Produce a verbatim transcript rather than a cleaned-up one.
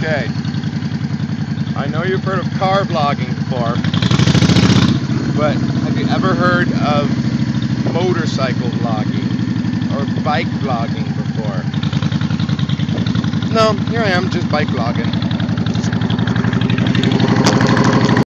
Okay. I know you've heard of car vlogging before, but have you ever heard of motorcycle vlogging or bike vlogging before? No, here I am, just bike vlogging.